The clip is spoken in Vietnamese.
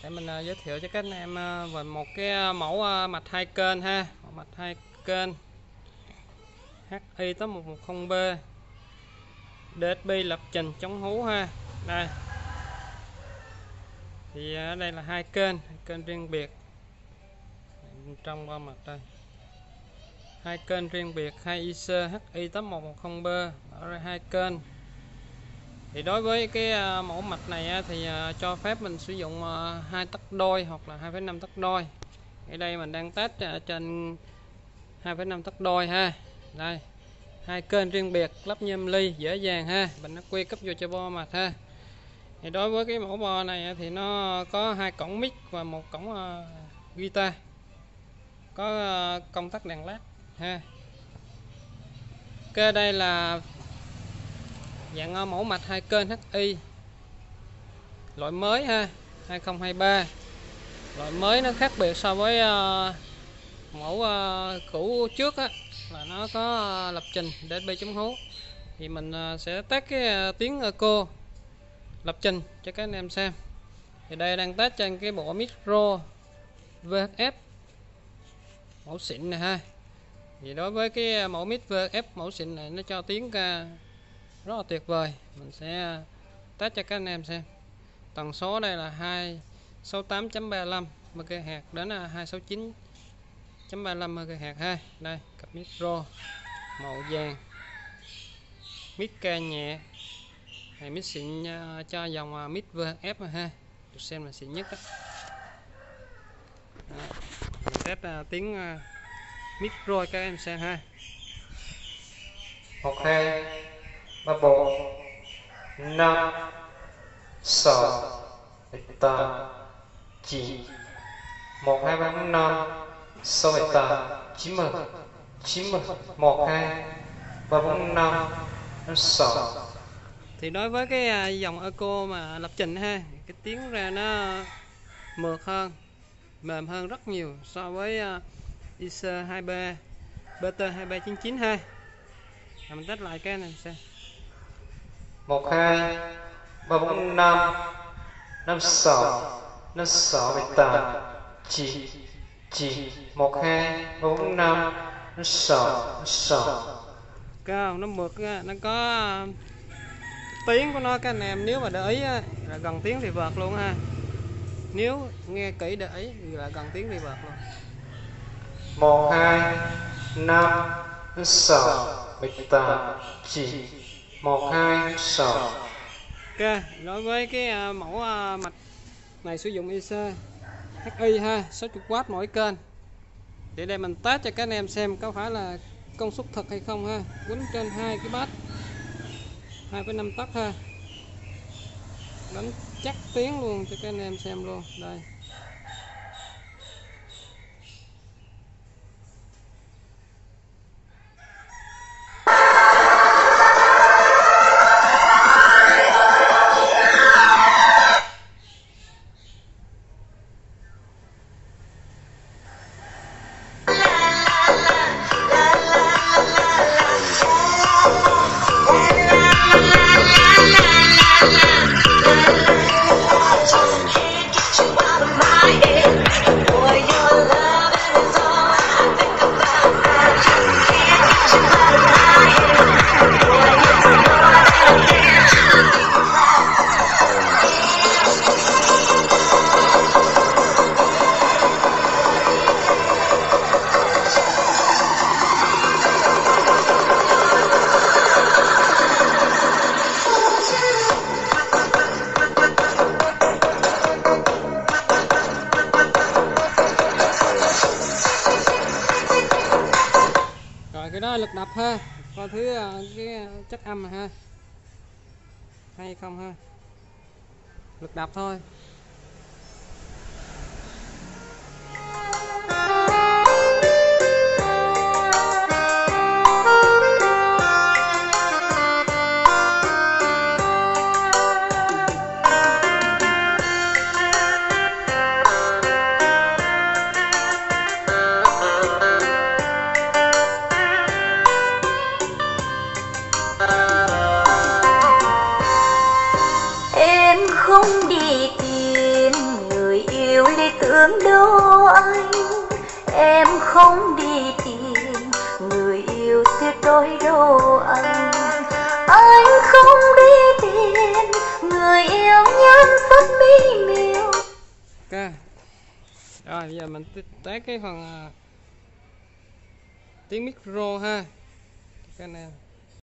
mình giới thiệu cho các anh em về một cái mẫu mạch 2 kênh ha, mạch 2 kênh HI8110B DSP lập trình chống hú ha. Đây thì ở đây là hai kênh riêng biệt trong qua mặt đây, hai kênh riêng biệt 2IC HI8110B ở đây hai kênh. Thì đối với cái mẫu mạch này thì cho phép mình sử dụng 2 tấc đôi hoặc là 2,5 tấc đôi. Ở đây mình đang test trên 2,5 tấc đôi ha. Đây, hai kênh riêng biệt lắp nhôm ly dễ dàng ha, mình nó quy cấp vô cho bo mạch ha. Thì đối với cái mẫu bo này thì nó có 2 cổng mic và 1 cổng guitar, có công tắc đèn led ha. Ok, đây là dạng mẫu mạch 2 kênh HI loại mới ha, 2023. Loại mới nó khác biệt so với mẫu cũ trước á, là nó có lập trình DSP chống hú. Thì mình sẽ test cái tiếng echo lập trình cho các anh em xem. Thì đây đang test trên cái bộ micro VHF mẫu xịn này ha. Thì đối với cái mẫu mic VHF mẫu xịn này nó cho tiếng ca rất là tuyệt vời. Mình sẽ test cho các anh em xem. Tần số đây là 268.35 MHz đến 269.35 MHz ha. Đây, cặp micro màu vàng, mic ca nhẹ, này mic xịn cho dòng mic VHF ha, được xem là xịn nhất đó. Mình test tiếng micro các em xem ha. 1 2 3 4 5 6 8 9 1 2 3 4 5 6 8 9 10 1 2 3 4 5 6. Thì đối với cái dòng echo mà lập trình ha, cái tiếng ra nó mượt hơn, mềm hơn rất nhiều so với IC23 BT2399 ha. Mình test lại cái này xem. 1 2 3 4 5 5 6 5 6 8 9 9 1 2 3 4 5 6 6. Cao nó mượt, nó có tiếng của nó các anh em, nếu mà để ý là gần tiếng thì vợt luôn ha. Nếu nghe kỹ để ý thì là gần tiếng thì vợt luôn. 1 2 5 6 8 9 1 2 6. Ok, đối với cái mẫu mạch này sử dụng IC HI ha, 60W mỗi kênh. Để đây mình test cho các anh em xem có phải là công suất thật hay không ha. Quýnh trên 2 cái bass 2,5 tấc ha, đánh chắc tiếng luôn cho các anh em xem luôn. Đây, cái đó là lực đập ha, coi thứ cái chất âm này ha, hay không ha, lực đập thôi. không đi tìm người yêu. tưởng đâu anh, em không đi tìm người yêu tuyệt đối đâu anh không đi tìm người yêu nhan sắc mỹ miều. Ok. Rồi bây giờ mình tới cái phần tiếng micro ha. Cái này